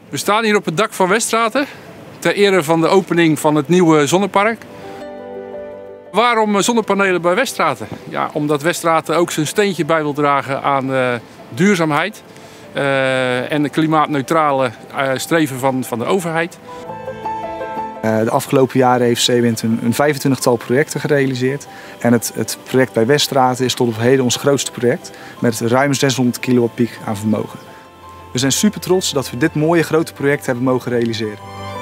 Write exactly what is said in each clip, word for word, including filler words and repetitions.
We staan hier op het dak van Weststraten ter ere van de opening van het nieuwe zonnepark. Waarom zonnepanelen bij Weststraten? Ja, omdat Weststraten ook zijn steentje bij wil dragen aan uh, duurzaamheid uh, en de klimaatneutrale uh, streven van, van de overheid. Uh, de afgelopen jaren heeft Zeewind een, een vijfentwintigtal projecten gerealiseerd. En het, het project bij Weststraten is tot op heden ons grootste project met ruim zeshonderd kilowatt piek aan vermogen. We zijn super trots dat we dit mooie grote project hebben mogen realiseren.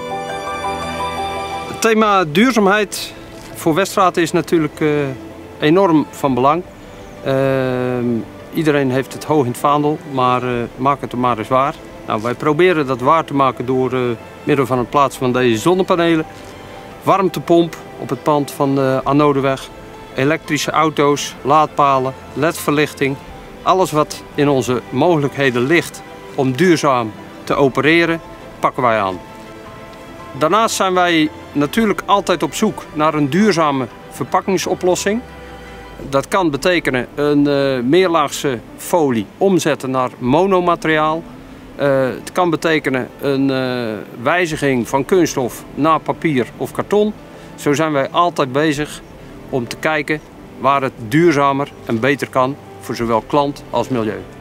Het thema duurzaamheid voor Weststraten is natuurlijk uh, enorm van belang. Uh, iedereen heeft het hoog in het vaandel, maar uh, maak het er maar eens waar. Nou, wij proberen dat waar te maken door uh, middel van het plaatsen van deze zonnepanelen. Warmtepomp op het pand van de Anodeweg. Elektrische auto's, laadpalen, L E D-verlichting. Alles wat in onze mogelijkheden ligt om duurzaam te opereren, pakken wij aan. Daarnaast zijn wij natuurlijk altijd op zoek naar een duurzame verpakkingsoplossing. Dat kan betekenen een uh, meerlaagse folie omzetten naar monomateriaal. Uh, het kan betekenen een uh, wijziging van kunststof naar papier of karton. Zo zijn wij altijd bezig om te kijken waar het duurzamer en beter kan voor zowel klant als milieu.